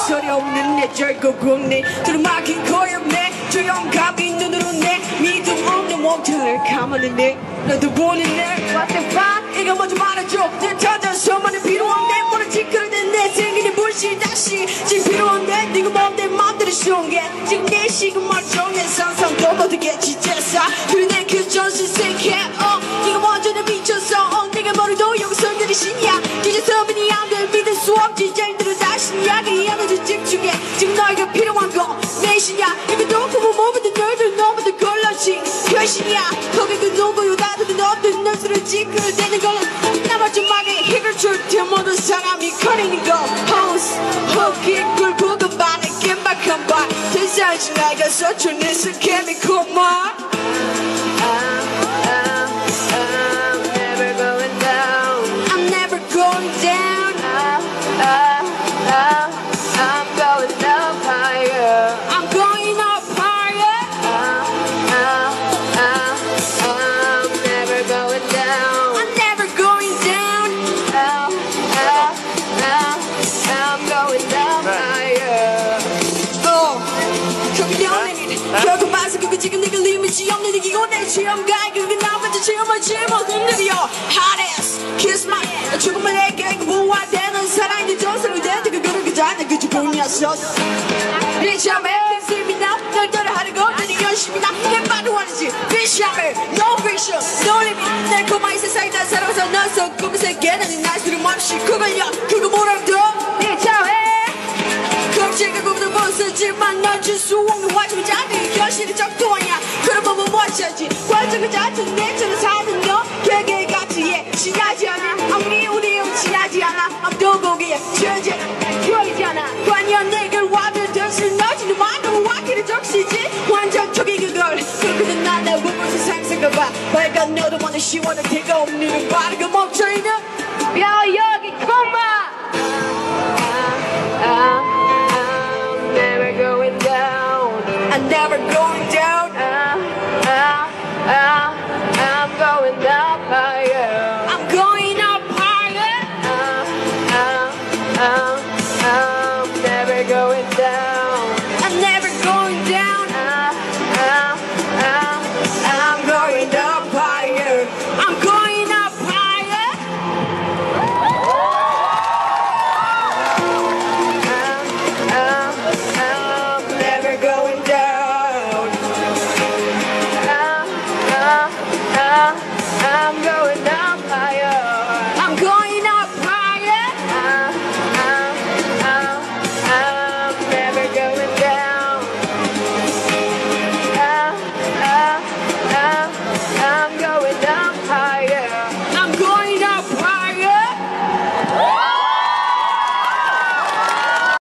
소리 없는 내 절구군 내 둘을 막힌 거역 내 조용감이 눈으로 내 믿음 없는 몸통을 감아낸 내 너도 보는 내 What the fuck 이거 먼저 말해줘 내 찾아서만은 필요한 내 모른 짓거리는 내 생일이 물씬 다시 지금 필요한 내 네가 뭔데 맘대로 쉬운 게 지금 내 시간 멀쩡해 상상도 못하게 지쳤어 그래 내 그 전신 생각해 네가 먼저 내 미쳤어 내가 머리도 용서들이 신이야 뒤져서만이 안돼 믿을 수 없지 쟤들은 다시 이야기 하면서 집중해 지금 너에게 필요한 건 내 신이야 이것도 부모 몸에도 너희들 너무도 걸러진 결심이야 거기 그 누구요 나도 너도 눈수를 찌그러대는 건 나만 좀 막에 힘을 줄 때 모든 사람이 거리는 거 호스 헛긴 걸 보고 반에 깜박한 바 대사지 나가 서툰 내 스캔이 고마 I'm never going down I'm going up higher I'm going up higher I'm never going down I'm never going down I'm going up higher 결국 연예인 결국 마서 그거 지금 내가 리미지 없는 이기고 내 체험가에 그게 나머지 체험하지 못한 느려 Hot ass kiss my 죽음을 내게 무화되는 사랑이 저스를 대도 그거를 그자 내 그저 보이었어 비참해 빈심이 나널 따라하려고 내니 열심히 나내 말을 원하지 비참해 no vision no limit 달콤한 이 세상에 난 살아서 나서 꿈의 세계는 날 수름 없이 그걸요 그거 뭐라도 비참해 걱정이 꿈도 못 쓰지만 넌 줄 수 없는 와중을 잡는 현실이 적도하냐 그런 법은 못 찾지 관점을 잡은 내처럼 사는 너 개개같이 지나지 않아 아무리 우리 지나지 않아 아무도 보기에 천재 보이지 않아 관연 내게 와면 대신 너지는 만으로 와기를 적시지 완전 초기 그걸 그렇게는 난내 보면서 상상해봐 빨간 너도 먼저 시원한 대가 없는 바르고